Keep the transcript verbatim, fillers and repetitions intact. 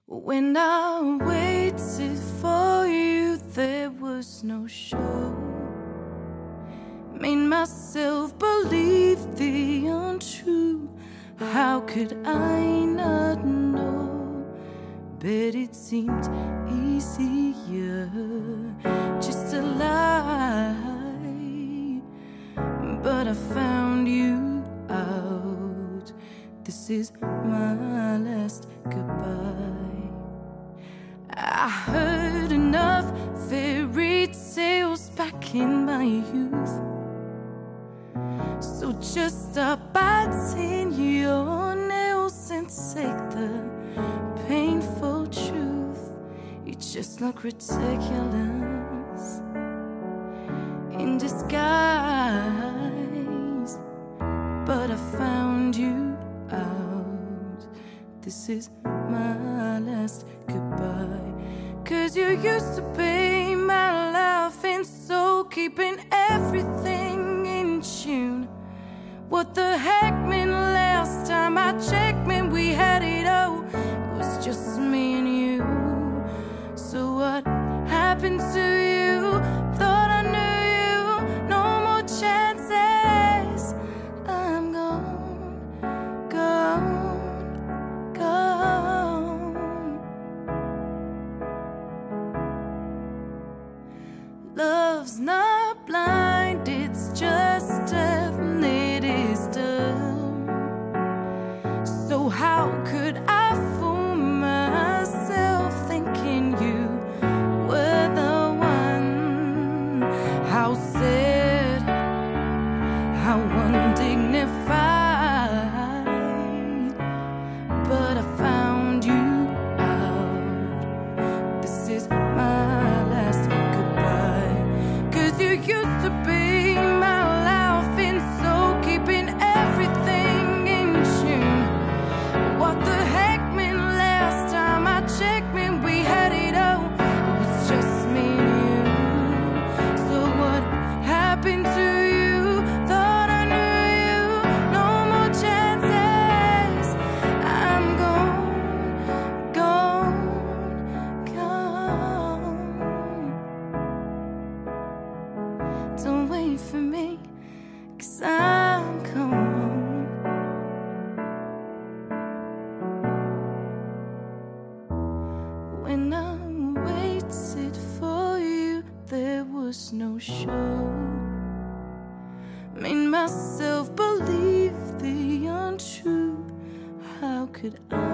When I waited for you, there was no show. Made myself believe the untrue. How could I not know? Bet it seemed easier just to lie. But I found you out. This is my last goodbye. I heard enough fairy tales back in my youth, so just stop biting your nails and take the painful truth. You just look ridiculous in disguise, but I found you out. This is my last goodbye. 'Cause you used to be my laughing soul, keeping everything in tune. What the heck, man, last time I checked, man, we had it all. It was just me and you. So what happened to you? Thought I knew you. No more chances. I'm gone, gone, gone. Love's not blind, it's just definitely dumb. So how could I fool myself thinking you were the one? How sad, how undignified. But I found you out. This is my last goodbye. 'Cause you used to be my laughing soul, keeping everything in tune. What the heck, man, last time I checked, man, we had it all. It was just me and you. So what happened to you? Thought I knew you. No more chances. I'm gone, gone, gone. Don't wait for me, 'cause I'm gone. When I waited for you, there was no show. Made myself believe the untrue. How could I